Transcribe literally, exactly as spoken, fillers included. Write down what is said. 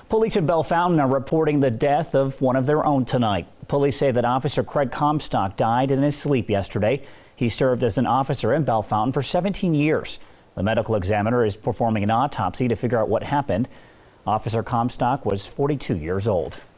Police in Bellefontaine are reporting the death of one of their own tonight. Police say that Officer Craig Comstock died in his sleep yesterday. He served as an officer in Bellefontaine for seventeen years. The medical examiner is performing an autopsy to figure out what happened. Officer Comstock was forty-two years old.